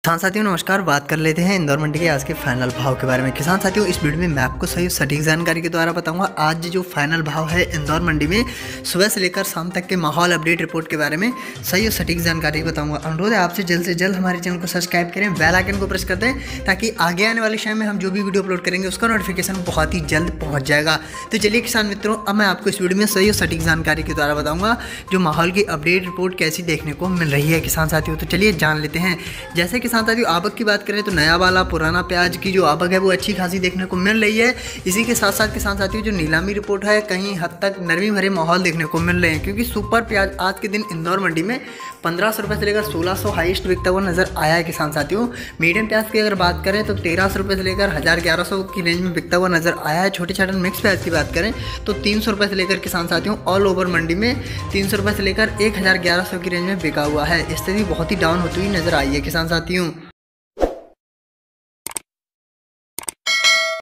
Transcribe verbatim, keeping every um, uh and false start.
किसान साथियों नमस्कार। बात कर लेते हैं इंदौर मंडी के आज के फाइनल भाव के बारे में। किसान साथियों इस वीडियो में मैं आपको सही सटीक जानकारी के द्वारा बताऊंगा आज जो फाइनल भाव है इंदौर मंडी में सुबह से लेकर शाम तक के माहौल अपडेट रिपोर्ट के बारे में सही और सटीक जानकारी बताऊंगा। अनुरोध है आपसे जल्द से जल्द हमारे चैनल को सब्सक्राइब करें, बेल आइकन को प्रेस कर दें ताकि आगे आने वाले समय में हम जो भी वीडियो अपलोड करेंगे उसका नोटिफिकेशन बहुत ही जल्द पहुँच जाएगा। तो चलिए किसान मित्रों, अब मैं आपको इस वीडियो में सही और सटीक जानकारी के द्वारा बताऊँगा जो माहौल की अपडेट रिपोर्ट कैसी देखने को मिल रही है किसान साथियों। तो चलिए जान लेते हैं। जैसे किसान साथियों आवक की बात करें तो नया वाला पुराना प्याज की जो आवक है वो अच्छी खासी देखने को मिल रही है। इसी के साथ साथ किसान साथियों जो नीलामी रिपोर्ट है कहीं हद तक नरमी भरे माहौल देखने को मिल रहे हैं, क्योंकि सुपर प्याज आज के दिन इंदौर मंडी में पंद्रह सौ रुपये से लेकर सोलह सौ हाईएस्ट बिकता हुआ नजर आया है किसान साथियों। मीडियम प्याज की अगर बात करें तो तेरह सौ रुपये से लेकर हज़ार ग्यारह सौ की रेंज में बिकता हुआ नजर आया है। छोटे छोटे मिक्स प्याज की बात करें तो तीन सौ रुपये से लेकर किसान साथियों ऑल ओवर मंडी में तीन सौ रुपये से लेकर एक हज़ार ग्यारह सौ की रेंज में बिका हुआ है। स्थिति बहुत ही डाउन होती हुई नजर आई है किसान साथियों।